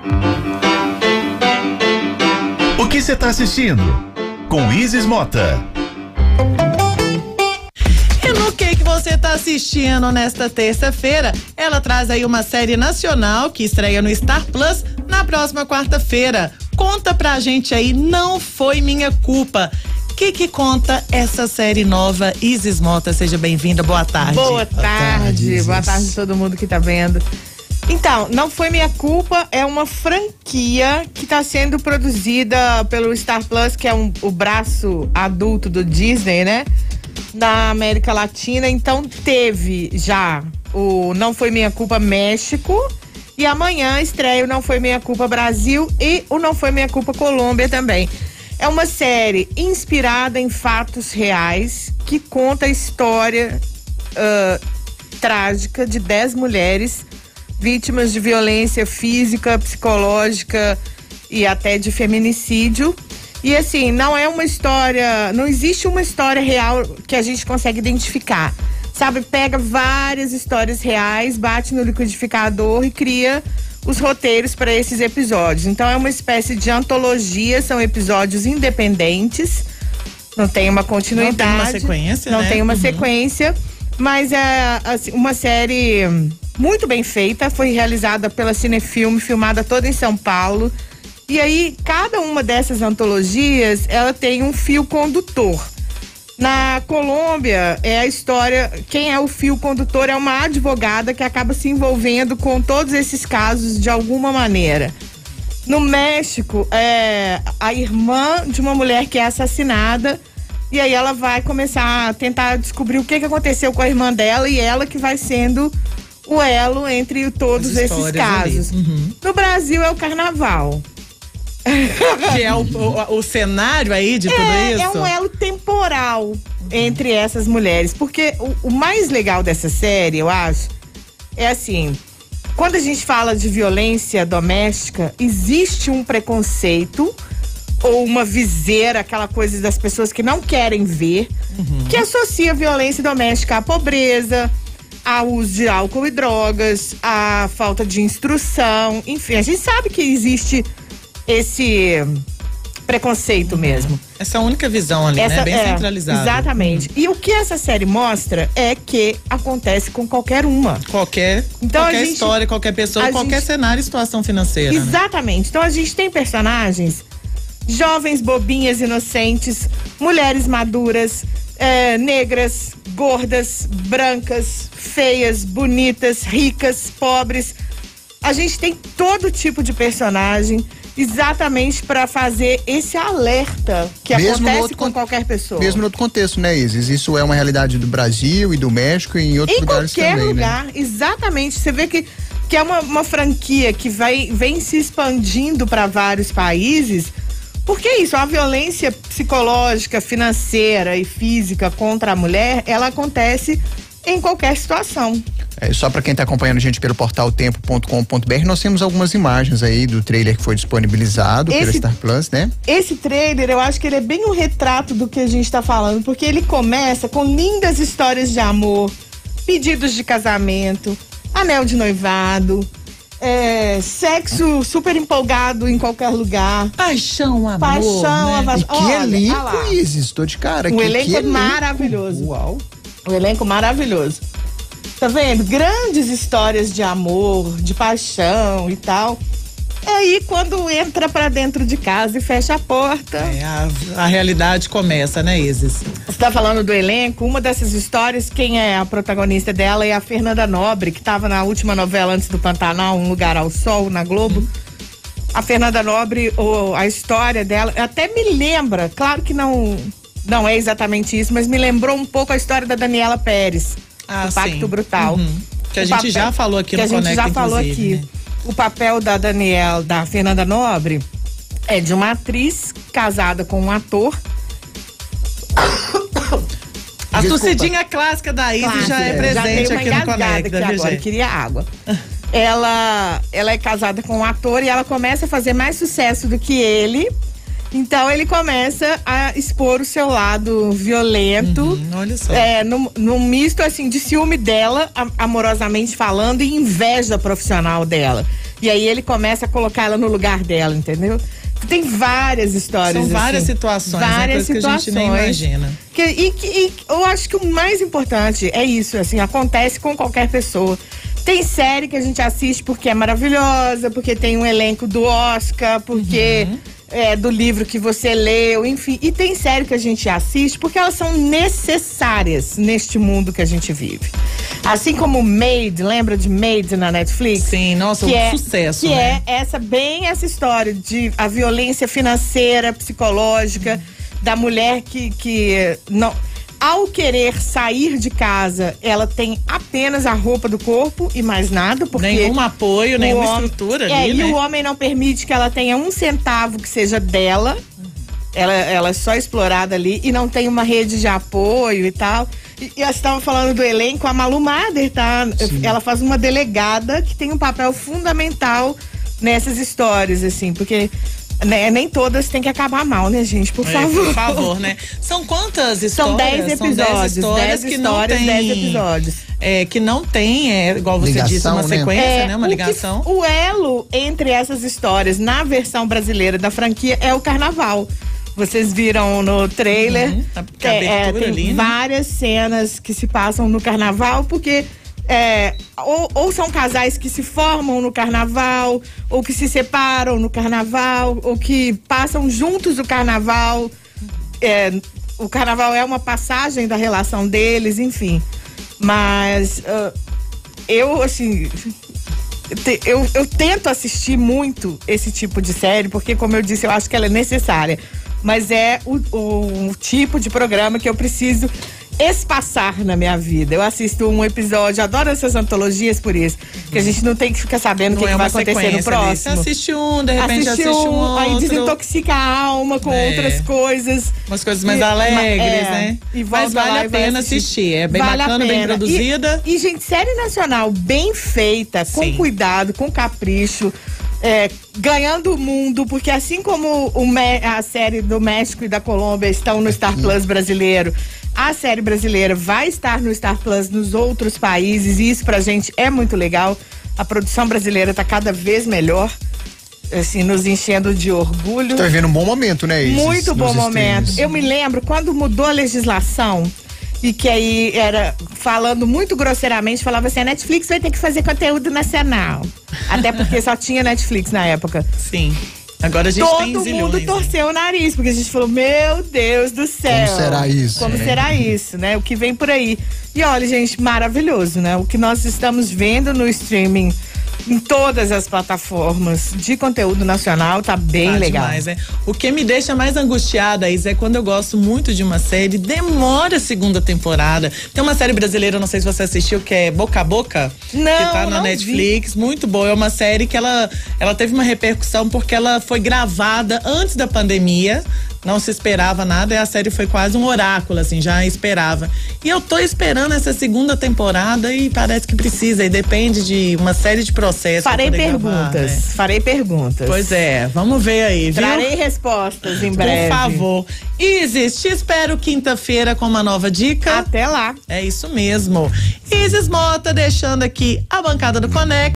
O que você tá assistindo? Com Isis Mota. E no que você tá assistindo nesta terça-feira? Ela traz aí uma série nacional que estreia no Star Plus na próxima quarta-feira. Conta pra gente aí, Não Foi Minha Culpa. Que conta essa série nova? Isis Mota, seja bem-vinda, boa tarde. Boa tarde a todo mundo que tá vendo. Então, Não Foi Minha Culpa é uma franquia que está sendo produzida pelo Star Plus, que é o braço adulto do Disney, né? Na América Latina. Então, teve já o Não Foi Minha Culpa México e amanhã estreia o Não Foi Minha Culpa Brasil e o Não Foi Minha Culpa Colômbia também. É uma série inspirada em fatos reais que conta a história trágica de 10 mulheres vítimas de violência física, psicológica e até de feminicídio. E assim, não existe uma história real que a gente consegue identificar. Sabe, pega várias histórias reais, bate no liquidificador e cria os roteiros para esses episódios. Então é uma espécie de antologia, são episódios independentes, não tem uma continuidade. Não tem uma sequência, não né? tem uma sequência, mas é assim, uma série muito bem feita, foi realizada pela Cinefilme, filmada toda em São Paulo. E aí, cada uma dessas antologias, ela tem um fio condutor. Na Colômbia, é a história, quem é o fio condutor é uma advogada que acaba se envolvendo com todos esses casos de alguma maneira. No México, é a irmã de uma mulher que é assassinada, e aí ela vai começar a tentar descobrir o que aconteceu com a irmã dela, e ela que vai sendo o elo entre todos esses casos. No Brasil é o carnaval. Que é o cenário aí de tudo isso? É um elo temporal entre essas mulheres, porque o mais legal dessa série, eu acho, é assim, quando a gente fala de violência doméstica, existe um preconceito ou uma viseira, aquela coisa das pessoas que não querem ver, que associa a violência doméstica à pobreza, ao uso de álcool e drogas, à falta de instrução, enfim, a gente sabe que existe esse preconceito mesmo. Essa única visão ali, né? Bem centralizada. Exatamente. E o que essa série mostra é que acontece com qualquer uma. Qualquer história, qualquer pessoa, qualquer cenário e situação financeira. Exatamente. Né? Então a gente tem personagens jovens, bobinhas, inocentes, mulheres maduras, negras, gordas, brancas, feias, bonitas, ricas, pobres. A gente tem todo tipo de personagem exatamente para fazer esse alerta que acontece com qualquer pessoa. Mesmo no outro contexto, né, Isis? Isso é uma realidade do Brasil e do México e em outros lugares também, né? Em qualquer lugar, exatamente. Você vê que é uma franquia que vem se expandindo para vários países, porque é isso, a violência psicológica, financeira e física contra a mulher, ela acontece em qualquer situação. Só para quem está acompanhando a gente pelo portal tempo.com.br, nós temos algumas imagens aí do trailer que foi disponibilizado pela Star Plus, né? Esse trailer, eu acho que ele é bem um retrato do que a gente está falando, porque ele começa com lindas histórias de amor, pedidos de casamento, anel de noivado, sexo super empolgado em qualquer lugar. Paixão, amor. Paixão, né? E que elenco, Isis, estou de cara. O elenco é maravilhoso. Uau. O elenco maravilhoso. Tá vendo? Grandes histórias de amor, de paixão e tal. E aí, quando entra pra dentro de casa e fecha a porta. A realidade começa, né, Isis? Você tá falando do elenco? Uma dessas histórias, quem é a protagonista dela é a Fernanda Nobre, que tava na última novela antes do Pantanal, Um Lugar ao Sol, na Globo. A Fernanda Nobre, a história dela, até me lembra, claro que não é exatamente isso, mas me lembrou um pouco a história da Daniela Pérez. O Pacto Brutal. Que a gente já falou aqui no Conecta, que a gente já falou aqui. Né? O papel da Fernanda Nobre, é de uma atriz casada com um ator. A tossidinha clássica da Isis já é presente aqui no Conecta. Agora eu queria água. Ela é casada com um ator e ela começa a fazer mais sucesso do que ele. Então ele começa a expor o seu lado violento, olha só. Num misto assim de ciúme dela, amorosamente falando, e inveja profissional dela. E aí ele começa a colocar ela no lugar dela, entendeu? Tem várias histórias. São várias assim, situações, várias situações que a gente nem imagina. E eu acho que o mais importante é isso, assim, acontece com qualquer pessoa. Tem série que a gente assiste porque é maravilhosa, porque tem um elenco do Oscar, porque é do livro que você leu, enfim. E tem série que a gente assiste porque elas são necessárias neste mundo que a gente vive. Assim como Maid, lembra de Maid na Netflix? Sim, nossa, sucesso, que né? é essa história de a violência financeira, psicológica, da mulher que não... Ao querer sair de casa, ela tem apenas a roupa do corpo e mais nada, porque... Nenhum apoio, nenhuma estrutura ali, né? E o homem não permite que ela tenha um centavo que seja dela. Ela é só explorada ali e não tem uma rede de apoio e tal. E você estava falando do elenco, a Malu Mader, tá? Sim. Ela faz uma delegada que tem um papel fundamental nessas histórias, assim, porque... Né, nem todas têm que acabar mal, né, gente? Por favor. Por favor, né? São quantas histórias? São 10 episódios. 10 histórias que não tem. 10 episódios. Que não tem, igual você ligação, disse, uma sequência, né? Uma ligação. O elo entre essas histórias na versão brasileira da franquia é o carnaval. Vocês viram no trailer. A abertura tem ali, né? várias cenas que se passam no carnaval, porque ou são casais que se formam no carnaval, ou que se separam no carnaval, ou que passam juntos o carnaval. O carnaval é uma passagem da relação deles, enfim. Mas eu, assim, eu tento assistir muito esse tipo de série, porque, como eu disse, eu acho que ela é necessária. Mas é o tipo de programa que eu preciso espaçar na minha vida. Eu assisto um episódio, adoro essas antologias por isso, que a gente não tem que ficar sabendo o que vai acontecer no próximo. Você assiste de repente assiste um outro. Aí desintoxica a alma com outras coisas. Umas coisas mais alegres, né? Mas vale a pena assistir. É bem bacana, bem produzida. E, gente, série nacional bem feita, com cuidado, com capricho. Ganhando o mundo, porque assim como a série do México e da Colômbia estão no Star Plus brasileiro, a série brasileira vai estar no Star Plus nos outros países, e isso pra gente é muito legal. A produção brasileira tá cada vez melhor, assim, nos enchendo de orgulho. Tá vivendo um bom momento, né, Isis? Muito bom momento. Eu me lembro quando mudou a legislação, e que aí era, falando muito grosseiramente, falava assim, a Netflix vai ter que fazer conteúdo nacional. Até porque só tinha Netflix na época. Sim. Agora a gente tem todo mundo torceu o nariz, porque a gente falou, meu Deus do céu. Como será isso? Como será isso, né? O que vem por aí. E olha, gente, maravilhoso, né? O que nós estamos vendo no streaming, em todas as plataformas de conteúdo nacional, tá bem legal. Demais, né? O que me deixa mais angustiada, Isa, é quando eu gosto muito de uma série, demora a segunda temporada. Tem uma série brasileira, não sei se você assistiu, que é Boca a Boca, não, que tá na Netflix, muito boa. É uma série que ela teve uma repercussão porque ela foi gravada antes da pandemia. Não se esperava nada, e a série foi quase um oráculo, assim, já esperava. E eu tô esperando essa segunda temporada e parece que precisa, e depende de uma série de processos. Farei perguntas. Pois é, vamos ver aí, viu? Trarei respostas em breve. Por favor. Isis, te espero quinta-feira com uma nova dica. Até lá. É isso mesmo. Isis Mota deixando aqui a bancada do Conecta.